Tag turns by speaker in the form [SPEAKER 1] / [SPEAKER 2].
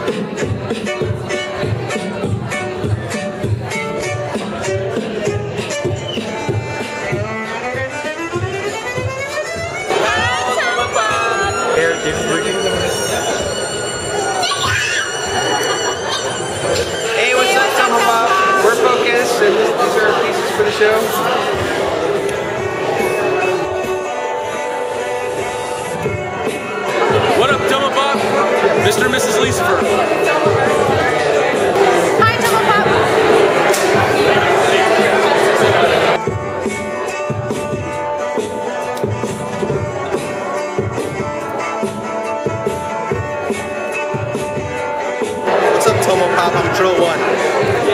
[SPEAKER 1] Hey, what's up, Tumble Pop? We're Focus, and these are our pieces for the show.
[SPEAKER 2] What up, Tumble Pop? Mr. and Mrs. Lucifer.
[SPEAKER 3] Hi, Tumble Pop.
[SPEAKER 1] What's up, Tumble Pop? I'm Drill One.